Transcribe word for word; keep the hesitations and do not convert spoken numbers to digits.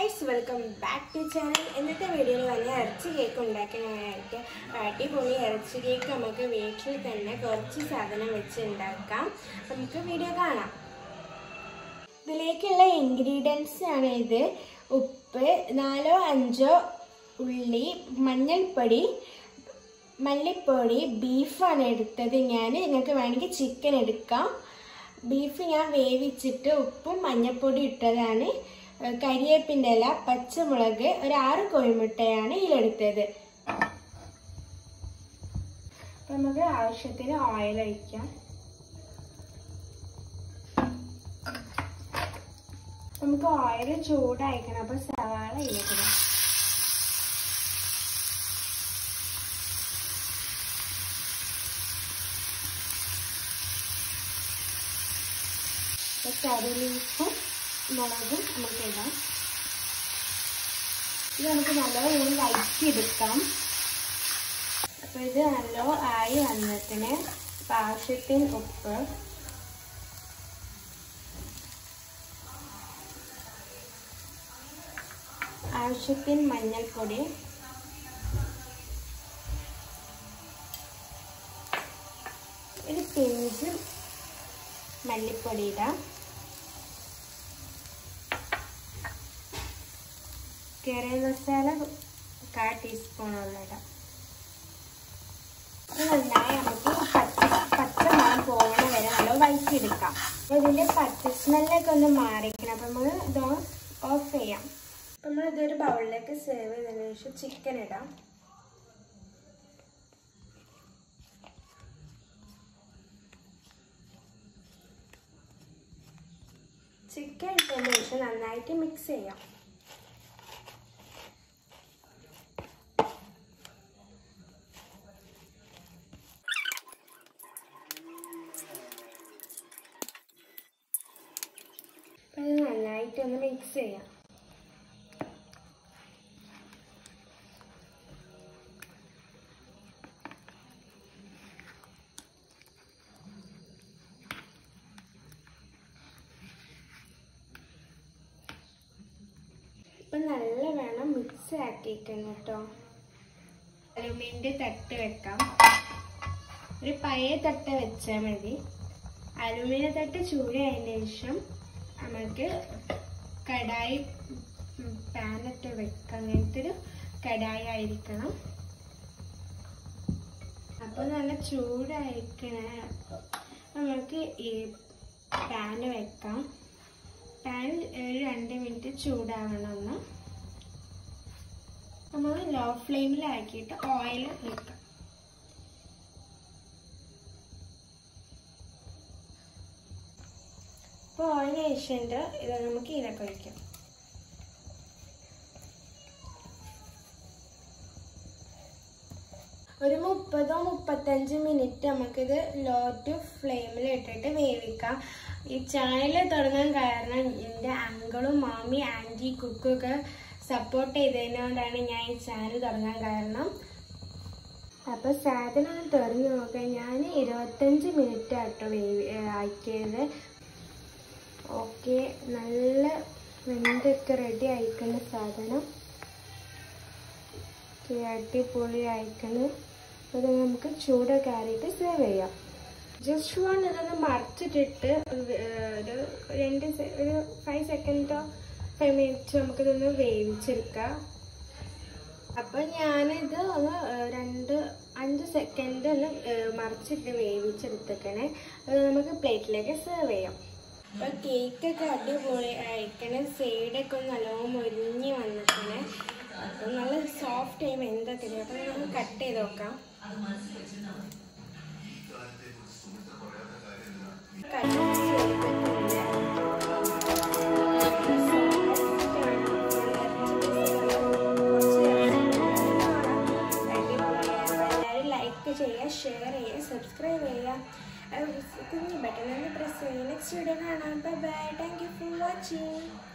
guys, welcome back to channel. ഇന്നത്തെ വീഡിയോയിൽ വന്ന് ഇറച്ചി കേക്ക് ഉണ്ടാക്കാനായിട്ട് അടിപൊളി ഇറച്ചി കേക്ക് നമുക്ക് വീട്ടിൽ തന്നെ കുറച്ച് സാധനം വെച്ച് ഉണ്ടാക്കാം. നമുക്ക് വീഡിയോ കാണാം. ഇതിലേക്കുള്ള ഇൻഗ്രീഡിയൻസ് ആണ് ഇത്. ഉപ്പ്, നാലോ അഞ്ചോ ഉള്ളി, മഞ്ഞൾപ്പൊടി, മല്ലിപ്പൊടി, ബീഫാണ് എടുത്തത് ഞാൻ. നിങ്ങൾക്ക് വേണമെങ്കിൽ ചിക്കൻ എടുക്കാം. ബീഫ് ഞാൻ വേവിച്ചിട്ട് ഉപ്പും മഞ്ഞൾപ്പൊടി ഇട്ടതാണ്. കരിവേപ്പിൻ്റെ ഇല, പച്ചമുളക്, ഒരു ആറ് കോഴിമുട്ടയാണ് ഇതിലെടുത്തത്. അപ്പം നമുക്ക് ആവശ്യത്തിന് ഓയിൽ ഒഴിക്കാം. നമുക്ക് ഓയിൽ ചൂടായിക്കണം. അപ്പോൾ സവാള ഇടണം. കറിലീഫും മുളകും നമുക്ക് ഇടാം. ഇത് നമുക്ക് നല്ലോണം വഴറ്റിയെടുക്കാം. അപ്പോൾ ഇത് നല്ലോ ആയി വന്നിട്ട് ആവശ്യത്തിന് ഉപ്പ്, ആവശ്യത്തിന് മഞ്ഞൾപ്പൊടി, ഒരു പിഞ്ച് മല്ലിപ്പൊടി ഇടാം. കറി മസാല കാ ടീസ്പൂണുള്ള ഇടാം. നന്നായി നമുക്ക് പച്ച പച്ച മണം പോകണ വരെ നല്ല വഴറ്റിയെടുക്കാം. അപ്പോൾ ഇതിൻ്റെ പച്ച സ്മെല്ലൊക്കെ ഒന്ന് മാറിക്കണം. അപ്പം നമ്മൾ ഇത് ഓഫ് ചെയ്യാം. അപ്പം നമ്മൾ ഇതൊരു ബൗളിലേക്ക് സേവ് ചെയ്തതിന് ശേഷം ചിക്കൻ ഇടാം. ചിക്കൻ ഇട്ടതിന് ശേഷം നന്നായിട്ട് മിക്സ് ചെയ്യാം. അപ്പം ഇത് നന്നായിട്ടൊന്ന് മിക്സ് ചെയ്യാം. ഇപ്പം നല്ല വേണം മിക്സ് ആക്കിയിരിക്കണം കേട്ടോ. അലുമിനിൻ്റെ തട്ട് വെക്കാം. ഒരു പഴയ തട്ട് വെച്ചാൽ മതി. അലുമിനിയം തട്ട് ചൂടായതിന് ശേഷം നമുക്ക് കടായി പാനിട്ട് വെക്കാം. അങ്ങനത്തെ ഒരു കടായി ആയിരിക്കണം. അപ്പോൾ നല്ല ചൂടായിരിക്കണ നമുക്ക് ഈ പാന് വെക്കാം. പാൻ ഒരു രണ്ട് മിനിറ്റ് ചൂടാവണമെന്ന് നമ്മൾ ലോ ഫ്ലെയിമിലാക്കിയിട്ട് ഓയിൽ വെക്കാം. അപ്പോൾ ഓയിൽ ഒഴിച്ചിട്ട് ഇത് നമുക്ക് ഇതൊക്കെ ഒഴിക്കാം. ഒരു മുപ്പതോ മുപ്പത്തഞ്ച് മിനിറ്റ് നമുക്കിത് ലോ ടു ഫ്ലെയിമിൽ ഇട്ടിട്ട് വേവിക്കാം. ഈ ചാനൽ തുടങ്ങാൻ കാരണം എൻ്റെ അങ്കിളും മാമി ആൻറ്റി കുക്കൊക്കെ സപ്പോർട്ട് ചെയ്തതിനോണ്ടാണ് ഞാൻ ഈ ചാനൽ തുടങ്ങാൻ കാരണം. അപ്പോൾ സാധനം തുറന്ന് നോക്കാം. ഞാൻ ഇരുപത്തഞ്ച് മിനിറ്റ് ആട്ടോ വേവി ആക്കിയത്. ഓക്കെ, നല്ല വെന്തൊക്കെ റെഡി ആയിക്കുന്ന സാധനം. അടിപൊളി ആയിക്കണ്. അത് നമുക്ക് ചൂടൊക്കെ ആറിയിട്ട് സെർവ് ചെയ്യാം. ജസ്റ്റ് വൺ ഇതൊന്ന് മറിച്ചിട്ടിട്ട് ഒരു രണ്ട് ഒരു ഫൈവ് സെക്കൻഡോ ഫൈവ് മിനിറ്റ്സ് നമുക്കിതൊന്ന് വേവിച്ചെടുക്കാം. അപ്പം ഞാനിത് ഒന്ന് രണ്ട് അഞ്ച് സെക്കൻഡ് ഒന്ന് മറിച്ചിട്ട് വേവിച്ചെടുത്തേക്കണേ. അത് നമുക്ക് പ്ലേറ്റിലേക്ക് സെർവ് ചെയ്യാം. അപ്പോൾ കേക്കൊക്കെ അടിപൊളി അയക്കണേ. സൈഡൊക്കെ ഒന്ന് നല്ലോണം മൊരിഞ്ഞ് വന്നിട്ടേ. അപ്പം നല്ല സോഫ്റ്റ് ആയി വെന്തത്തില്ല. അപ്പം നമുക്ക് കട്ട് ചെയ്ത് നോക്കാം. എല്ലാവരും ലൈക്ക് ചെയ്യുക, ഷെയർ ചെയ്യുക, സബ്സ്ക്രൈബ് ചെയ്യുക, കുഞ്ഞു ബട്ടൺ ഒന്ന് പ്രസ് ചെയ്യുക. നെക്സ്റ്റ് വീഡിയോ കാണാം. Bye bye. Thank you for watching.